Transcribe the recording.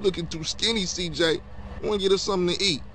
looking too skinny, CJ. I want to get us something to eat.